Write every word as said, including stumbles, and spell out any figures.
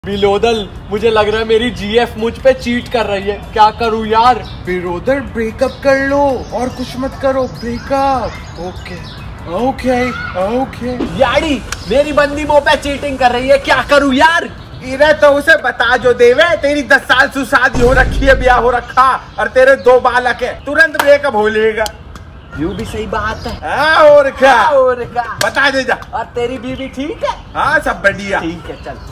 बिलोदल, मुझे लग रहा है मेरी जीएफ मुझ पे चीट कर रही है। क्या करूं यार? बिलोदल, ब्रेकअप कर लो और कुछ मत करो। ब्रेकअप। Okay okay okay. यारी, मेरी बंदी मुंह पे चीटिंग कर रही है, क्या करूं यार? इरे तो उसे बता जो देवे, तेरी दस साल से शादी हो रखी है, ब्याह हो रखा और तेरे दो बालक है, तुरंत ब्रेकअप हो लेगा। यूं भी सही बात है। हाँ, और क्या और क्या? बता दे जा। और तेरी बीवी ठीक है? हाँ, सब बढ़िया। ठीक है, चल।